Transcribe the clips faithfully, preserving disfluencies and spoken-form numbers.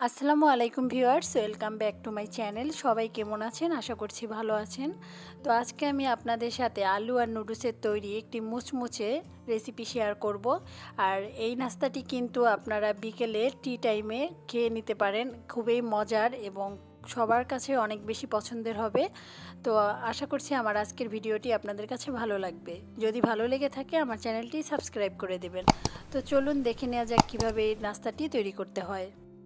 আসসালামু আলাইকুম viewers, welcome back to my channel. সবাই কেমন আছেন? আশা করছি ভালো আছেন। তো আজকে আমি আপনাদের সাথে আলু আর নুডলসের তৈরি একটি মুচমুচে রেসিপি শেয়ার করব। আর এই নাস্তাটি কিন্তু আপনারা বিকেলে টি টাইমে খেয়ে নিতে পারেন। খুবই মজার এবং সবার কাছে অনেক বেশি পছন্দের হবে। তো আশা করছি আমার আজকের ভিডিওটি আপনাদের কাছে ভালো লাগবে। যদি ভালো লেগে থাকে আমার চ্যানেলটি সাবস্ক্রাইব করে দেবেন। তো চলুন দেখে নেওয়া যাক কীভাবে এই নাস্তাটি তৈরি করতে হয়।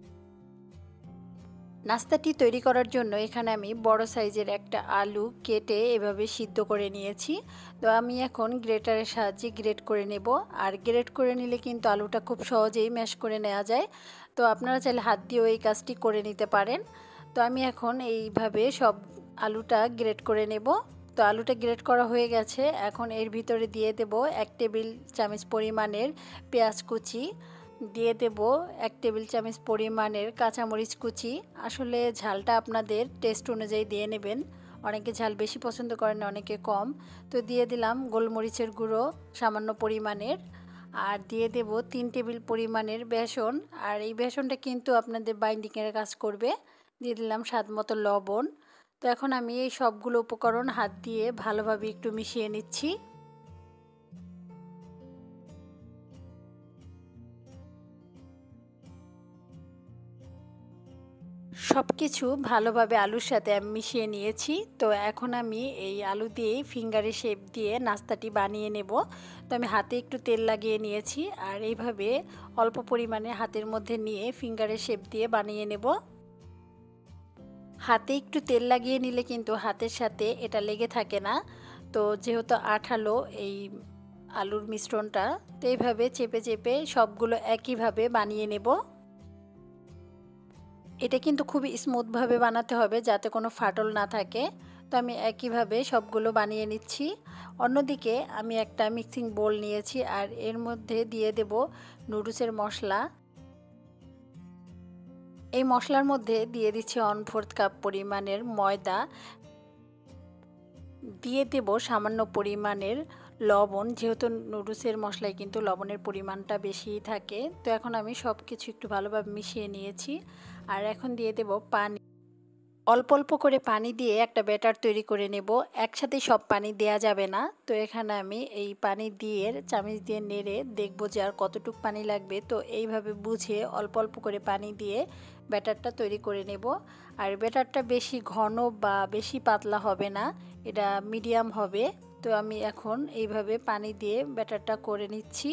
নাস্তাটি তৈরি করার জন্য এখানে আমি বড় সাইজের একটা আলু কেটে এভাবে সিদ্ধ করে নিয়েছি। তো আমি এখন গ্রেটারের সাহায্যে গ্রেট করে নেব। আর গ্রেট করে নিলে কিন্তু আলুটা খুব সহজেই ম্যাশ করে নেওয়া যায়। তো আপনারা চাইলে হাত দিয়েও এই কাজটি করে নিতে পারেন। তো আমি এখন এইভাবে সব আলুটা গ্রেট করে নেব। তো আলুটা গ্রেট করা হয়ে গেছে। এখন এর ভিতরে দিয়ে দেব এক টেবিল চামচ পরিমাণের পেঁয়াজ কুচি, দিয়ে দেব এক টেবিল চামচ পরিমাণের কাঁচামরিচ কুচি। আসলে ঝালটা আপনাদের টেস্ট অনুযায়ী দিয়ে নেবেন। অনেকে ঝাল বেশি পছন্দ করেন, অনেকে কম। তো দিয়ে দিলাম গোলমরিচের গুঁড়ো সামান্য পরিমাণের, আর দিয়ে দেব তিন টেবিল পরিমাণের বেসন। আর এই বেসনটা কিন্তু আপনাদের বাইন্ডিংয়ের কাজ করবে। দিয়ে দিলাম স্বাদ মতো লবণ। তো এখন আমি এই সবগুলো উপকরণ হাত দিয়ে ভালোভাবে একটু মিশিয়ে নিচ্ছি। সব কিছু ভালোভাবে আলুর সাথে আমি মিশিয়ে নিয়েছি। তো এখন আমি এই আলু দিয়েই ফিঙ্গারে শেপ দিয়ে নাস্তাটি বানিয়ে নেব। তো আমি হাতে একটু তেল লাগিয়ে নিয়েছি, আর এইভাবে অল্প পরিমাণে হাতের মধ্যে নিয়ে ফিঙ্গারে শেপ দিয়ে বানিয়ে নেব। হাতে একটু তেল লাগিয়ে নিলে কিন্তু হাতের সাথে এটা লেগে থাকে না। তো যেহেতু আঠালো এই আলুর মিশ্রণটা, তো এইভাবে চেপে চেপে সবগুলো একইভাবে বানিয়ে নেব। এটা কিন্তু খুবই স্মুথভাবে বানাতে হবে যাতে কোনো ফাটল না থাকে। তো আমি একইভাবে সবগুলো বানিয়ে নিচ্ছি। অন্যদিকে আমি একটা মিক্সিং বোল নিয়েছি, আর এর মধ্যে দিয়ে দেব নুডলসের মশলা। এই মশলার মধ্যে দিয়ে দিচ্ছি ওয়ান ফোর্থ কাপ পরিমাণের ময়দা, দিয়ে দেব সামান্য পরিমাণের লবণ, যেহেতু নুডলসের মশলায় কিন্তু লবণের পরিমাণটা বেশিই থাকে। তো এখন আমি সব কিছু একটু ভালোভাবে মিশিয়ে নিয়েছি। আর এখন দিয়ে দেব পানি। অল্প অল্প করে পানি দিয়ে একটা ব্যাটার তৈরি করে নেব। একসাথে সব পানি দেয়া যাবে না। তো এখানে আমি এই পানি দিয়ে চামচ দিয়ে নেড়ে দেখব যে আর কতটুকু পানি লাগবে। তো এইভাবে বুঝে অল্প অল্প করে পানি দিয়ে ব্যাটারটা তৈরি করে নেব। আর ব্যাটারটা বেশি ঘন বা বেশি পাতলা হবে না, এটা মিডিয়াম হবে। তো আমি এখন এইভাবে পানি দিয়ে ব্যাটারটা করে নিচ্ছি।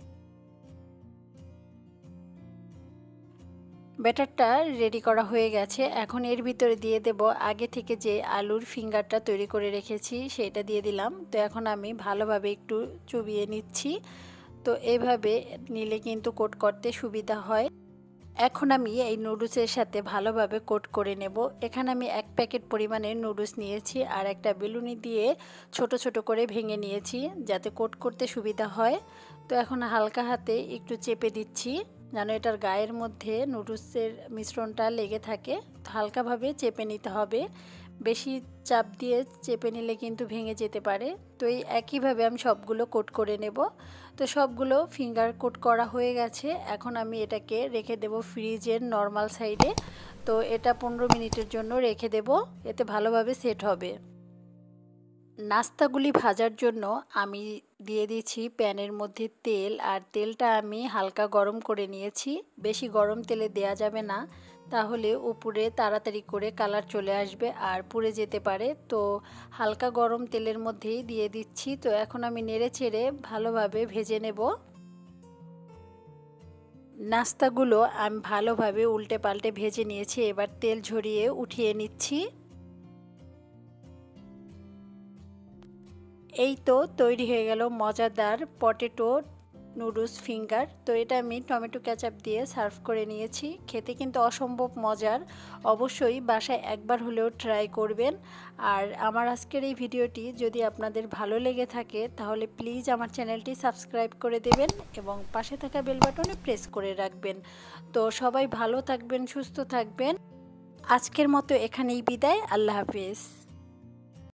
ব্যাটারটা রেডি করা হয়ে গেছে। এখন এর ভিতরে দিয়ে দেব আগে থেকে যে আলুর ফিঙ্গারটা তৈরি করে রেখেছি সেটা দিয়ে দিলাম। তো এখন আমি ভালোভাবে একটু চুবিয়ে নিচ্ছি। তো এইভাবে নিলে কিন্তু কোট করতে সুবিধা হয়। এখন আমি এই নুডলসের সাথে ভালোভাবে কোট করে নেব। এখানে আমি এক প্যাকেট পরিমাণে নুডলস নিয়েছি, আর একটা বেলুনি দিয়ে ছোট ছোট করে ভেঙে নিয়েছি যাতে কোট করতে সুবিধা হয়। তো এখন হালকা হাতে একটু চেপে দিচ্ছি যেন এটার গায়ের মধ্যে নুডলসের মিশ্রণটা লেগে থাকে। হালকাভাবে চেপে নিতে হবে, বেশি চাপ দিয়ে চেপে নিলে কিন্তু ভেঙে যেতে পারে। তো এই একইভাবে আমি সবগুলো কোট করে নেব। তো সবগুলো ফিঙ্গার কোট করা হয়ে গেছে। এখন আমি এটাকে রেখে দেব ফ্রিজের নর্মাল সাইডে। তো এটা পনেরো মিনিটের জন্য রেখে দেব, এতে ভালোভাবে সেট হবে। নাস্তাগুলি ভাজার জন্য আমি দিয়ে দিয়েছি প্যানের মধ্যে তেল, আর তেলটা আমি হালকা গরম করে নিয়েছি। বেশি গরম তেলে দেয়া যাবে না, তাহলে উপরে তাড়াতাড়ি করে কালার চলে আসবে আর পুড়ে যেতে পারে। তো হালকা গরম তেলের মধ্যেই দিয়ে দিচ্ছি। তো এখন আমি নেড়ে চেড়ে ভালোভাবে ভেজে নেব। নাস্তাগুলো আমি ভালোভাবে উল্টে পাল্টে ভেজে নিয়েছি। এবার তেল ঝরিয়ে উঠিয়ে নিচ্ছি। এই তো তৈরি হয়ে গেল মজাদার পটেটো নুডলস ফিঙ্গার। তো এটা আমি টমেটো কেচাপ দিয়ে সার্ভ করে নিয়েছি। খেতে কিন্তু অসম্ভব মজার, অবশ্যই বাসায় একবার হলেও ট্রাই করবেন। আর আমার আজকের এই ভিডিওটি যদি আপনাদের ভালো লেগে থাকে তাহলে প্লিজ আমার চ্যানেলটি সাবস্ক্রাইব করে দেবেন এবং পাশে থাকা বেল বাটনে প্রেস করে রাখবেন। তো সবাই ভালো থাকবেন, সুস্থ থাকবেন। আজকের মতো এখানেই বিদায়। আল্লাহ হাফেজ।